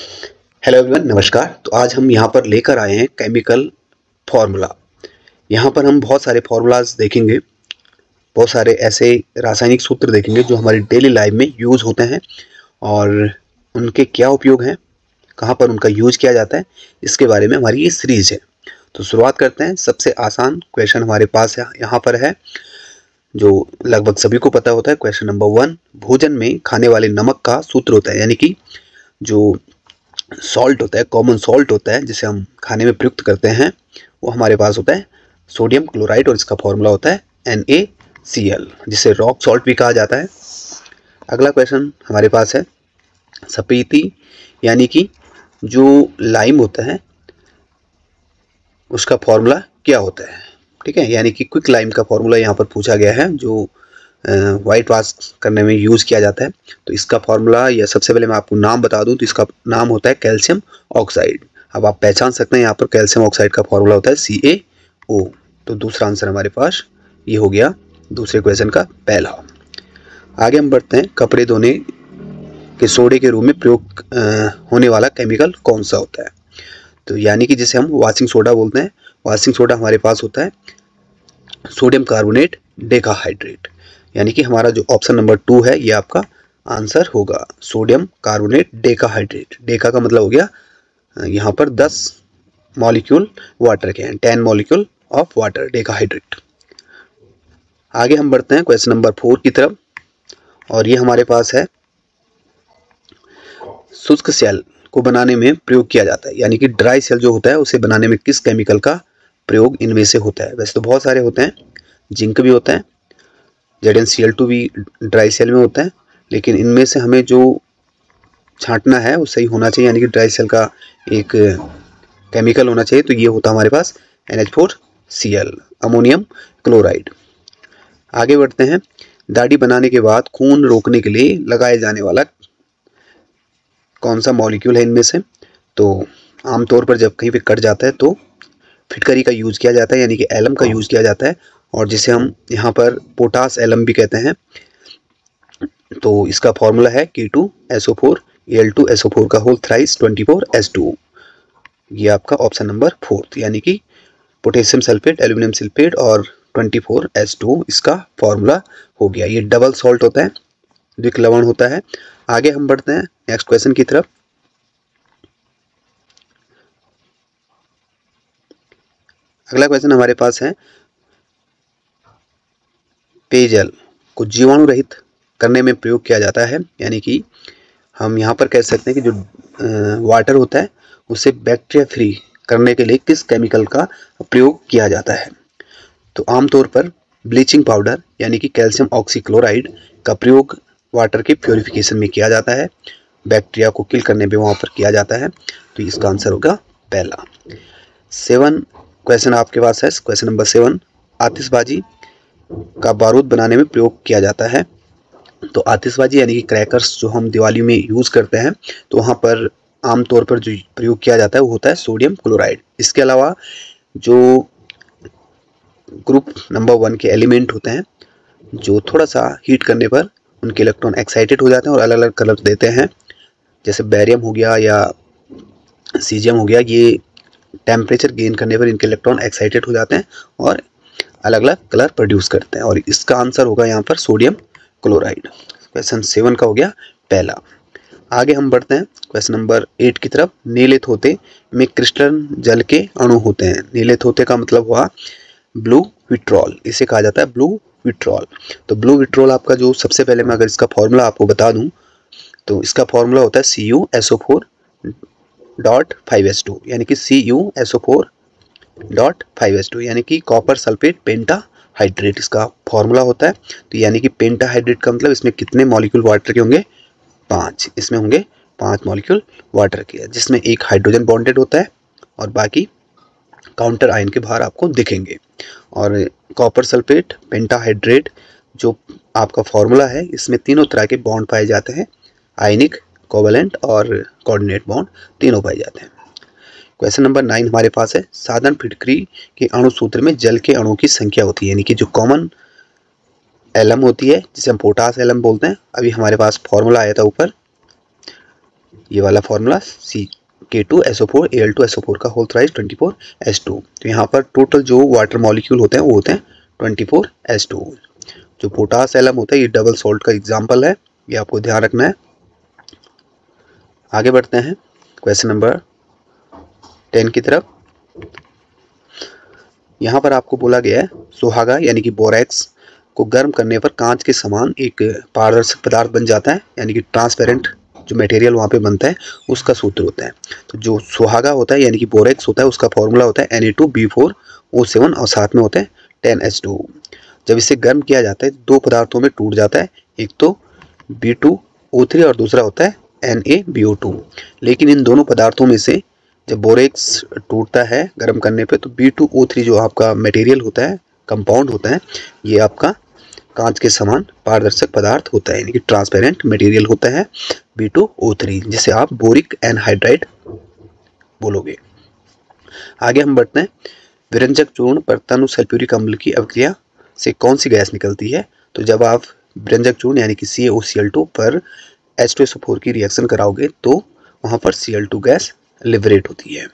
Hello everyone, नमस्कार। तो आज हम यहाँ पर लेकर आए हैं केमिकल फार्मूला। यहाँ पर हम बहुत सारे फार्मूलाज देखेंगे, बहुत सारे ऐसे रासायनिक सूत्र देखेंगे जो हमारी डेली लाइफ में यूज़ होते हैं और उनके क्या उपयोग हैं, कहाँ पर उनका यूज किया जाता है, इसके बारे में हमारी ये सीरीज है। तो शुरुआत करते हैं। सबसे आसान क्वेश्चन हमारे पास यहाँ पर है, जो लगभग सभी को पता होता है। क्वेश्चन नंबर 1, भोजन में खाने वाले नमक का सूत्र होता है, यानी कि जो सॉल्ट होता है, कॉमन सॉल्ट होता है जिसे हम खाने में प्रयुक्त करते हैं, वो हमारे पास होता है सोडियम क्लोराइड और इसका फॉर्मूला होता है NaCl, जिसे रॉक सॉल्ट भी कहा जाता है। अगला क्वेश्चन हमारे पास है सपेती, यानी कि जो लाइम होता है उसका फॉर्मूला क्या होता है। ठीक है, यानी कि क्विक लाइम का फॉर्मूला यहाँ पर पूछा गया है, जो वाइट वॉश करने में यूज़ किया जाता है। तो इसका फॉर्मूला, या सबसे पहले मैं आपको नाम बता दूं, तो इसका नाम होता है कैल्शियम ऑक्साइड। अब आप पहचान सकते हैं यहाँ पर कैल्शियम ऑक्साइड का फॉर्मूला होता है CaO। तो दूसरा आंसर हमारे पास ये हो गया, दूसरे क्वेश्चन का पहला। आगे हम बढ़ते हैं। कपड़े धोने के सोडे के रूप में प्रयोग होने वाला केमिकल कौन सा होता है। तो यानी कि जिसे हम वॉशिंग सोडा बोलते हैं। वॉशिंग सोडा हमारे पास होता है सोडियम कार्बोनेट डेकाहाइड्रेट, यानी कि हमारा जो ऑप्शन नंबर 2 है ये आपका आंसर होगा, सोडियम कार्बोनेट डेकाहाइड्रेट। डेका का मतलब हो गया यहाँ पर 10 मॉलिक्यूल वाटर के हैं, 10 मॉलिक्यूल ऑफ वाटर, डेकाहाइड्रेट। आगे हम बढ़ते हैं क्वेश्चन नंबर 4 की तरफ, और ये हमारे पास है शुष्क सेल को बनाने में प्रयोग किया जाता है, यानी कि ड्राई सेल जो होता है उसे बनाने में किस केमिकल का प्रयोग इनमें से होता है। वैसे तो बहुत सारे होते हैं, जिंक भी होता है, ZnCl2 भी ड्राई सेल में होता है, लेकिन इनमें से हमें जो छांटना है वो सही होना चाहिए, यानी कि ड्राई सेल का एक केमिकल होना चाहिए। तो ये होता है हमारे पास NH4Cl, अमोनियम क्लोराइड। आगे बढ़ते हैं। दाढ़ी बनाने के बाद खून रोकने के लिए लगाए जाने वाला कौन सा मॉलिक्यूल है इनमें से। तो आमतौर पर जब कहीं पे कट जाता है तो फिटकरी का यूज़ किया जाता है, यानी कि एलम का यूज़ किया जाता है, और जिसे हम यहाँ पर पोटास एलम भी कहते हैं। तो इसका फॉर्मूला है K2SO4 Al2SO4 का होल थ्राइस 24S2। ये आपका ऑप्शन नंबर 4, यानी कि पोटेशियम सल्फेट, एल्यूमिनियम सल्फेट और 24S2 इसका फॉर्मूला हो गया। ये डबल सॉल्ट होता है, द्विक लवण होता है। आगे हम बढ़ते हैं नेक्स्ट क्वेश्चन की तरफ। अगला क्वेश्चन हमारे पास है, पेयजल को जीवाणु रहित करने में प्रयोग किया जाता है, यानी कि हम यहाँ पर कह सकते हैं कि जो वाटर होता है उसे बैक्टीरिया फ्री करने के लिए किस केमिकल का प्रयोग किया जाता है। तो आमतौर पर ब्लीचिंग पाउडर, यानी कि कैल्शियम ऑक्सीक्लोराइड का प्रयोग वाटर के प्योरिफिकेशन में किया जाता है, बैक्टीरिया को किल करने में वहाँ पर किया जाता है। तो इसका आंसर होगा पहला। 7 क्वेश्चन आपके पास है। क्वेश्चन नंबर 7, आतिशबाजी का बारूद बनाने में प्रयोग किया जाता है। तो आतिशबाजी यानी कि क्रैकर्स जो हम दिवाली में यूज़ करते हैं, तो वहाँ पर आमतौर पर जो प्रयोग किया जाता है वो होता है सोडियम क्लोराइड। इसके अलावा जो ग्रुप नंबर 1 के एलिमेंट होते हैं, जो थोड़ा सा हीट करने पर उनके इलेक्ट्रॉन एक्साइटेड हो जाते हैं और अलग अलग कलर देते हैं, जैसे बैरियम हो गया या सीजियम हो गया, ये टेम्परेचर गेन करने पर इनके इलेक्ट्रॉन एक्साइटेड हो जाते हैं और अलग अलग कलर प्रोड्यूस करते हैं, और इसका आंसर होगा यहाँ पर सोडियम क्लोराइड। क्वेश्चन 7 का हो गया पहला। आगे हम बढ़ते हैं क्वेश्चन नंबर 8 की तरफ। नीले थोते में क्रिस्टल जल के अणु होते हैं। नीले थोते का मतलब हुआ ब्लू विट्रॉल, इसे कहा जाता है ब्लू विट्रॉल। तो ब्लू विट्रॉल आपका जो, सबसे पहले मैं अगर इसका फॉर्मूला आपको बता दूं, तो इसका फॉर्मूला होता है CuSO4.5S2, यानी कि CuSO4.5S2, यानी कि कॉपर सल्फेट पेंटाहाइड्रेट इसका फॉर्मूला होता है। तो यानी कि पेंटाहाइड्रेट का मतलब इसमें कितने मॉलिक्यूल वाटर के होंगे, 5। इसमें होंगे 5 मॉलिक्यूल वाटर के, जिसमें एक हाइड्रोजन बॉन्डेड होता है और बाकी काउंटर आयन के बाहर आपको दिखेंगे। और कॉपर सल्फेट पेंटाहाइड्रेट जो आपका फॉर्मूला है, इसमें तीनों तरह के बॉन्ड पाए जाते हैं, आयनिक, कोवेलेंट और कोऑर्डिनेट बॉन्ड तीनों पाए जाते हैं। क्वेश्चन नंबर 9 हमारे पास है, साधारण फिटकरी के अणु सूत्र में जल के अणुओं की संख्या होती है, यानी कि जो कॉमन एलम होती है जिसे हम पोटास एलम बोलते हैं। अभी हमारे पास फॉर्मूला आया था ऊपर, ये वाला फॉर्मूला CK2SO4 Al2SO4 का होल थ्राइस 24S2। तो यहाँ पर टोटल जो वाटर मॉलिक्यूल होते हैं वो होते हैं 24S2। जो पोटास एलम होता है ये डबल सॉल्ट का एग्जाम्पल है, ये आपको ध्यान रखना है। आगे बढ़ते हैं क्वेश्चन नंबर 10 की तरफ। यहाँ पर आपको बोला गया है सुहागा यानी कि बोरेक्स को गर्म करने पर कांच के समान एक पारदर्शक पदार्थ बन जाता है, यानी कि ट्रांसपेरेंट जो मटेरियल वहाँ पे बनता है उसका सूत्र होता है। तो जो सुहागा होता है यानी कि बोरेक्स होता है उसका फॉर्मूला होता है Na2B4O7 और साथ में होता है 10H2। जब इसे गर्म किया जाता है दो पदार्थों में टूट जाता है, एक तो B2O3 और दूसरा होता है NaBO2। लेकिन इन दोनों पदार्थों में से जब बोरेक्स टूटता है गर्म करने पे तो B2O3 जो आपका मटेरियल होता है, कंपाउंड होता है, ये आपका कांच के समान पारदर्शक पदार्थ होता है, यानी कि ट्रांसपेरेंट मटेरियल होता है B2O3, जिसे आप बोरिक एनहाइड्राइड बोलोगे। आगे हम बढ़ते हैं। विरंजक चूर्ण पर तनु सल्फ्यूरिक अम्ल की अभिक्रिया से कौन सी गैस निकलती है? तो जब आप विरंजक चूर्ण यानी कि CaOCl2 पर H2SO4 की रिएक्शन कराओगे तो वहां पर Cl2 गैस लिबरेट होती है।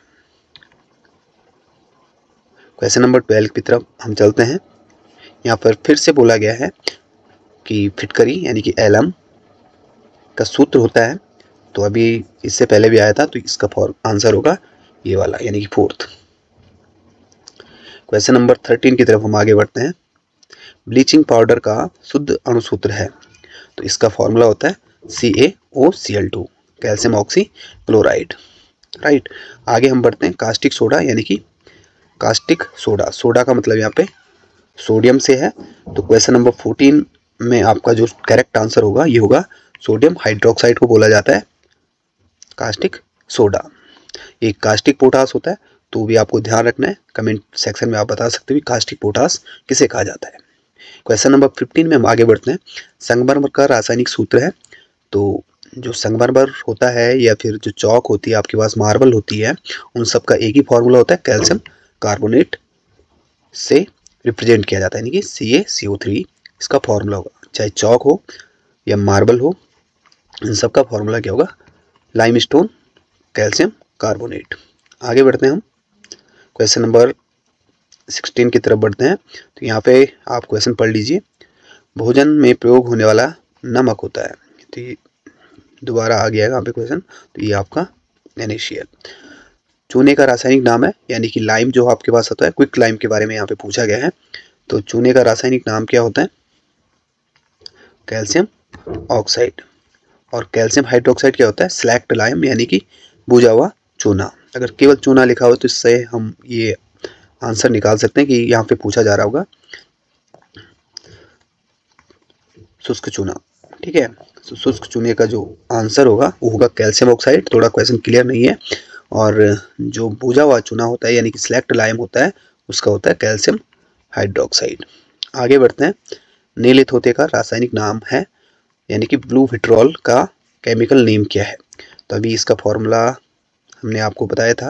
क्वेश्चन नंबर 12 की तरफ हम चलते हैं। यहाँ पर फिर से बोला गया है कि फिटकरी यानी कि एलम का सूत्र होता है, तो अभी इससे पहले भी आया था, तो इसका आंसर होगा ये वाला यानी कि 4th। क्वेश्चन नंबर 13 की तरफ हम आगे बढ़ते हैं। ब्लीचिंग पाउडर का शुद्ध अणुसूत्र है, तो इसका फॉर्मूला होता है CaOCl2 calcium oxy chloride, right. आगे हम बढ़ते हैं। कास्टिक सोडा यानी कि कास्टिक सोडा, सोडा का मतलब यहाँ पे सोडियम से है, तो क्वेश्चन नंबर 14 में आपका जो करेक्ट आंसर होगा ये होगा सोडियम हाइड्रोक्साइड को बोला जाता है कास्टिक सोडा। एक कास्टिक पोटास होता है, तो भी आपको ध्यान रखना है, कमेंट सेक्शन में आप बता सकते हो कास्टिक पोटास किसे कहा जाता है। क्वेश्चन नंबर 15 में हम आगे बढ़ते हैं। संगमरमर का रासायनिक सूत्र है, तो जो संगमरमर होता है या फिर जो चौक होती है आपके पास, मार्बल होती है, उन सब का एक ही फॉर्मूला होता है कैल्शियम कार्बोनेट से रिप्रेजेंट किया जाता है, यानी कि CaCO3 इसका फॉर्मूला होगा। चाहे चौक हो या मार्बल हो, इन सब का फॉर्मूला क्या होगा? Limestone calcium carbonate. आगे बढ़ते हैं हम क्वेश्चन नंबर 16 की तरफ बढ़ते हैं। तो यहाँ पे आप क्वेश्चन पढ़ लीजिए। भोजन में प्रयोग होने वाला नमक होता है, तो दोबारा आ गया यहाँ पे क्वेश्चन, तो ये आपका NaCl। चूने का रासायनिक नाम है, यानी कि लाइम जो आपके पास होता है, क्विक लाइम के बारे में यहाँ पे पूछा गया है। तो चूने का रासायनिक नाम क्या होता है? Calcium oxide. और कैल्शियम हाइड्रोक्साइड क्या होता है? स्लैक्ट लाइम, यानी कि बुझा हुआ चूना। अगर केवल चूना लिखा हो तो इससे हम ये आंसर निकाल सकते हैं कि यहाँ पे पूछा जा रहा होगा शुष्क चूना, ठीक है। तो शुष्क चूने का जो आंसर होगा वो होगा कैल्शियम ऑक्साइड। थोड़ा क्वेश्चन क्लियर नहीं है। और जो बुझा हुआ चूना होता है यानी कि स्लैक्ट लाइम होता है, उसका होता है कैल्शियम हाइड्रोक्साइड। आगे बढ़ते हैं। नीलथोते का रासायनिक नाम है, यानी कि ब्लू विट्रॉल का केमिकल नेम क्या है? तो अभी इसका फॉर्मूला हमने आपको बताया था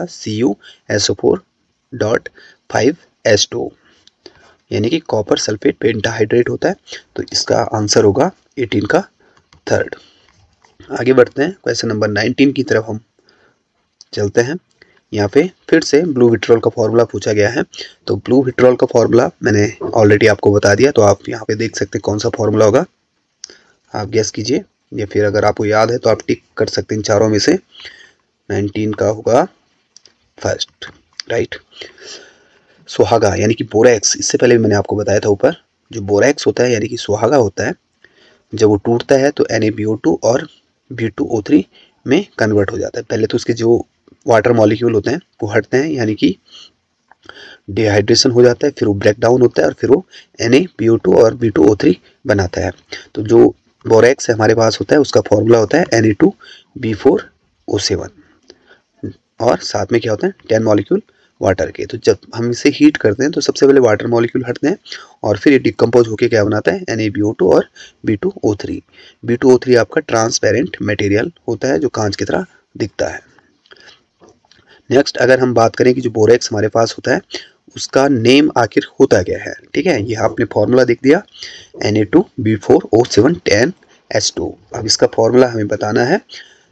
CuSO4.5S2, यानी कि कॉपर सल्फेट पेंटाहाइड्रेट होता है। तो इसका आंसर होगा 18 का 3rd। आगे बढ़ते हैं। क्वेश्चन नंबर 19 की तरफ हम चलते हैं। यहाँ पे फिर से ब्लू विट्रॉल का फॉर्मूला पूछा गया है। तो ब्लू विट्रॉल का फॉर्मूला मैंने ऑलरेडी आपको बता दिया, तो आप यहाँ पे देख सकते हैं कौन सा फॉर्मूला होगा, आप गेस कीजिए, या फिर अगर आपको याद है तो आप टिक कर सकते हैं इन चारों में से। 19 का होगा 1st, राइट। सुहागा यानी कि बोरेक्स, इससे पहले भी मैंने आपको बताया था ऊपर, जो बोरेक्स होता है यानी कि सुहागा होता है, जब वो टूटता है तो NaBO2 और B2O3 में कन्वर्ट हो जाता है। पहले तो उसके जो वाटर मॉलिक्यूल होते हैं वो हटते हैं, यानी कि डिहाइड्रेशन हो जाता है, फिर वो ब्रेक डाउन होता है और फिर वो NaBO2 और B2O3 बनाता है। तो जो बोरेक्स हमारे पास होता है उसका फॉर्मूला होता है Na2B4O7 और साथ में क्या होता है 10 मॉलिक्यूल वाटर के। तो जब हम इसे हीट करते हैं तो सबसे पहले वाटर मॉलिक्यूल हटते हैं और फिर ये डिकम्पोज होकर क्या बनाता है NaBO2 और B2O3। B2O3 आपका ट्रांसपेरेंट मटेरियल होता है जो कांच की तरह दिखता है। नेक्स्ट अगर हम बात करें कि जो बोरेक्स हमारे पास होता है उसका नेम आखिर होता क्या है, ठीक है। ये आपने फॉर्मूला देख दिया Na2B4O7 10S2। अब इसका फॉर्मूला हमें बताना है।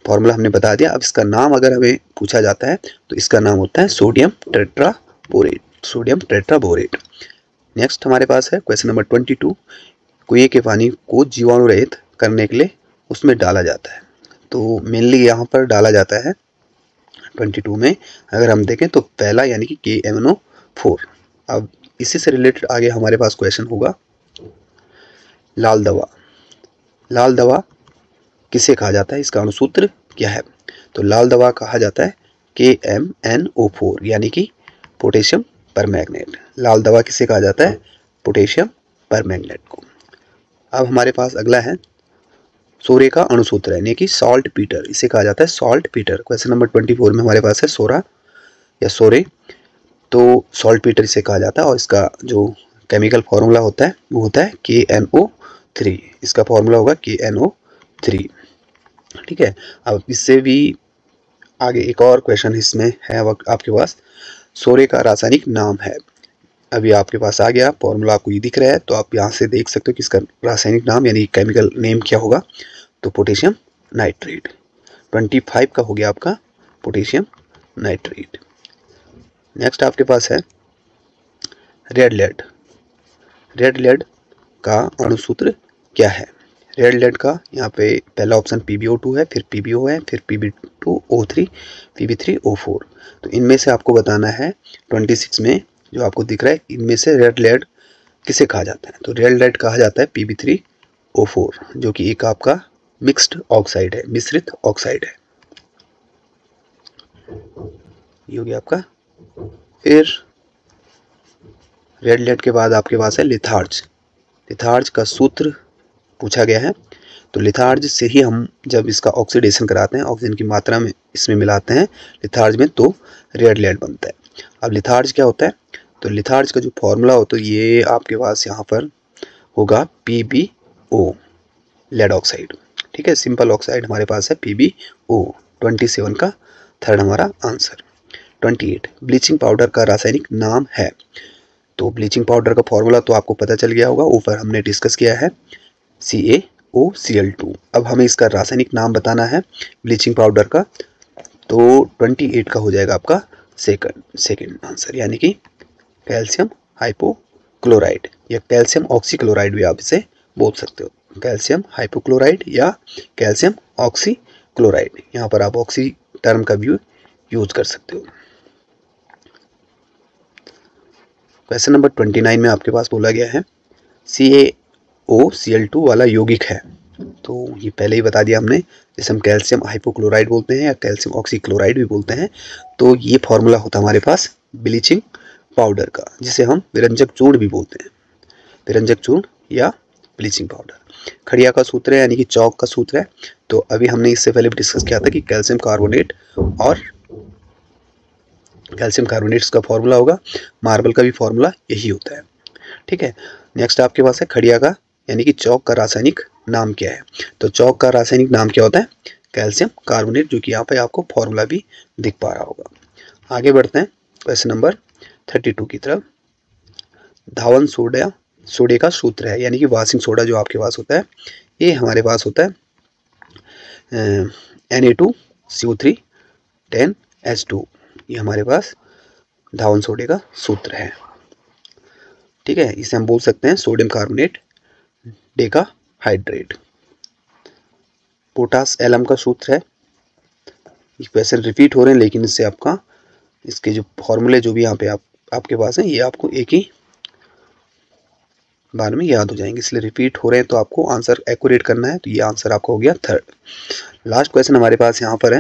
फॉर्मूला हमने बता दिया। अब इसका नाम अगर हमें पूछा जाता है तो इसका नाम होता है sodium tetraborate, sodium tetraborate. Next हमारे पास है क्वेश्चन नंबर 22। कुएं के पानी को जीवाणु रहित करने के लिए उसमें डाला जाता है। तो मेनली यहाँ पर डाला जाता है 22 में अगर हम देखें तो पहला यानी कि KMnO4। अब इसी से रिलेटेड आगे हमारे पास क्वेश्चन होगा लाल दवा। लाल दवा किसे कहा जाता है, इसका अणुसूत्र क्या है? तो लाल दवा कहा जाता है KMnO4 यानी कि पोटेशियम परमैंगनेट। लाल दवा किसे कहा जाता है? पोटेशियम परमैंगनेट को। अब हमारे पास अगला है सोरे का अणुसूत्र यानी कि सॉल्ट पीटर, इसे कहा जाता है सॉल्ट पीटर। क्वेश्चन नंबर 24 में हमारे पास है सोरा या सोरे। तो सॉल्ट पीटर इसे कहा जाता है और इसका जो केमिकल फॉर्मूला होता है वो होता है KNO3। इसका फॉर्मूला होगा KNO3। ठीक है। अब इससे भी आगे एक और क्वेश्चन इसमें है आपके पास, सोरे का रासायनिक नाम है। अभी आपके पास आ गया फॉर्मूला, आपको ये दिख रहा है तो आप यहाँ से देख सकते हो कि इसका रासायनिक नाम यानी केमिकल नेम क्या होगा। तो पोटेशियम नाइट्रेट। 25 का हो गया आपका पोटेशियम नाइट्रेट। नेक्स्ट आपके पास है रेड लेड। रेड लेड का अणुसूत्र क्या है? रेड लेड का यहाँ पे पहला ऑप्शन PbO2 है, फिर PbO है, फिर Pb2O3, Pb3O4। तो इनमें से आपको बताना है 26 में जो आपको दिख रहा है इनमें से रेड लेड किसे कहा जाता है? तो रेड लेड कहा जाता है Pb3O4 जो कि एक आपका मिक्स्ड ऑक्साइड है, मिश्रित ऑक्साइड है। ये हो गया आपका। फिर रेड लेड के बाद आपके पास है लिथार्ज। लिथार्ज का सूत्र पूछा गया है। तो लिथार्ज से ही हम जब इसका ऑक्सीडेशन कराते हैं, ऑक्सीजन की मात्रा में इसमें मिलाते हैं लिथार्ज में, तो रेड लेड बनता है। अब लिथार्ज क्या होता है? तो लिथार्ज का जो फॉर्मूला हो तो ये आपके पास यहाँ पर होगा PbO, लेड ऑक्साइड। ठीक है, सिंपल ऑक्साइड हमारे पास है PbO। 27 का थर्ड हमारा आंसर। 28 ब्लीचिंग पाउडर का रासायनिक नाम है। तो ब्लीचिंग पाउडर का फॉर्मूला तो आपको पता चल गया होगा, ऊपर हमने डिस्कस किया है CaOCl2। अब हमें इसका रासायनिक नाम बताना है ब्लीचिंग पाउडर का। तो 28 का हो जाएगा आपका सेकंड आंसर यानी कि कैल्शियम हाइपोक्लोराइड या कैल्शियम ऑक्सीक्लोराइड भी आप इसे बोल सकते हो। कैल्शियम हाइपोक्लोराइड या कैल्शियम ऑक्सीक्लोराइड, यहाँ पर आप ऑक्सी टर्म का भी यूज कर सकते हो। क्वेश्चन नंबर 29 में आपके पास बोला गया है CaOCl2 वाला यौगिक है। तो ये पहले ही बता दिया हमने, जैसे हम कैल्शियम हाइपोक्लोराइड बोलते हैं या कैल्शियम ऑक्सीक्लोराइड भी बोलते हैं। तो ये फॉर्मूला होता है हमारे पास ब्लीचिंग पाउडर का, जिसे हम विरंजक चूर्ण भी बोलते हैं, विरंजक चूर्ण या ब्लीचिंग पाउडर। खड़िया का सूत्र है यानी कि चौक का सूत्र है। तो अभी हमने इससे पहले भी डिस्कस किया था कि कैल्शियम कार्बोनेट और कैल्शियम कार्बोनेट का फॉर्मूला होगा, मार्बल का भी फॉर्मूला यही होता है। ठीक है। नेक्स्ट आपके पास है खड़िया का यानी कि चौक का रासायनिक नाम क्या है? तो चौक का रासायनिक नाम क्या होता है? कैल्शियम कार्बोनेट, जो कि यहाँ पे आपको फॉर्मूला भी दिख पा रहा होगा। आगे बढ़ते हैं क्वेश्चन नंबर 32 की तरफ। धावन सोडे का सूत्र है यानी कि वाशिंग सोडा जो आपके पास होता है, ये हमारे पास होता है Na2CO3 10H2। ये हमारे पास धावन सोडे का सूत्र है। ठीक है, इसे हम बोल सकते हैं sodium carbonate decahydrate. Potash alum का सूत्र है। ये क्वेश्चन रिपीट हो रहे हैं लेकिन इससे आपका इसके जो फॉर्मूले जो भी यहाँ पे आपके पास हैं ये आपको एक ही बार में याद हो जाएंगे, इसलिए रिपीट हो रहे हैं। तो आपको आंसर एक्यूरेट करना है। तो ये आंसर आपका हो गया थर्ड। लास्ट क्वेश्चन हमारे पास यहाँ पर है,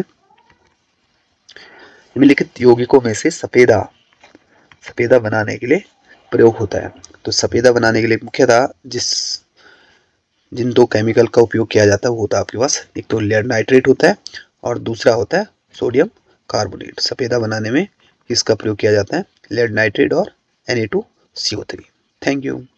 निम्नलिखित यौगिकों में से सफेदा बनाने के लिए प्रयोग होता है। तो सफेदा बनाने के लिए मुख्यतः जिन दो केमिकल का उपयोग किया जाता है वो होता है आपके पास, एक तो लेड नाइट्रेट होता है और दूसरा होता है सोडियम कार्बोनेट। सफेदा बनाने में इसका प्रयोग किया जाता है लेड नाइट्रेट और Na2CO3। Thank you.